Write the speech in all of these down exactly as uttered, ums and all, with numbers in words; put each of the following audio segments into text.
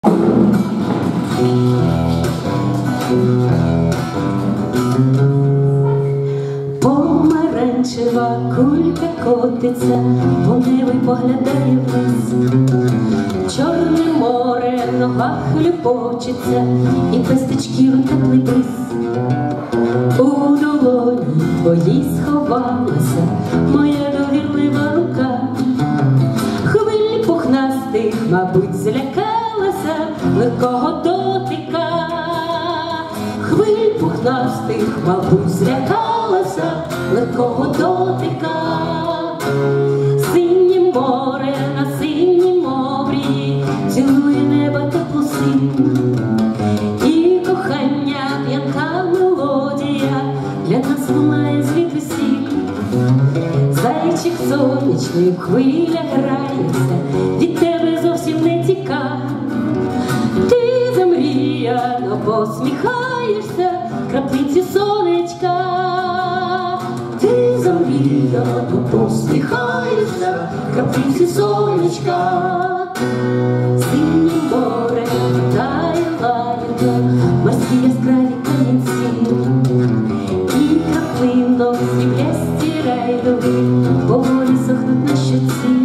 Помаранчева кулька котиться, по небу поглядає вниз. Чорне море в ногах хлюпочеться, і пестичків теплий бриз. У долоні твоїй сховалася моя довірлива рука. Хвиль пухнастих, мабуть, злякалася легкого дотика. Хвиль пухнастих, мабуть, злякалася легкого дотика. Синє море на синім обрії цілує неба теплу синь. І кохання п'янка мелодія для нас лунає звідусіль. Зайчик сонячний в хвилях грається, від тебе зовсім не тікає. Ти замріяно посміхаєшся, краплиці сонечка. Ти замріяно посміхаєшся, краплиці сонечка. Синє море тає лагідно, морські яскраві камінці. І краплинно сріблясті рейдові поволі сохнуть на щоці.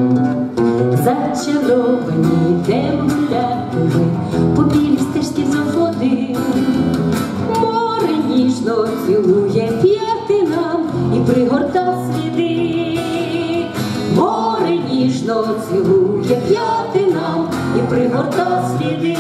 Зачаровані йдемо гуляти ми по білій стежці вздовж води. Море ніжно цілує п'яти нам і пригорта сліди. Море ніжно цілує п'яти нам і пригорта сліди.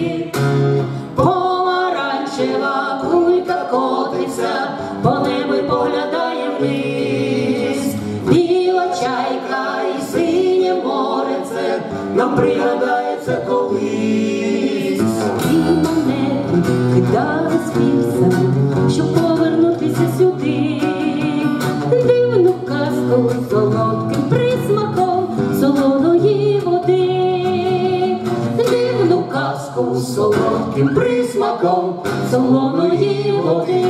Помаранчева кулька котиться, по небу й поглядає вниз. Біла чайка і синє море це нам пригадається колись. І монети кидали співцям, щоб повернутися сюди. Дивну казку з солодким присмаком солоної води. Дивну казку з солодким присмаком солоної води.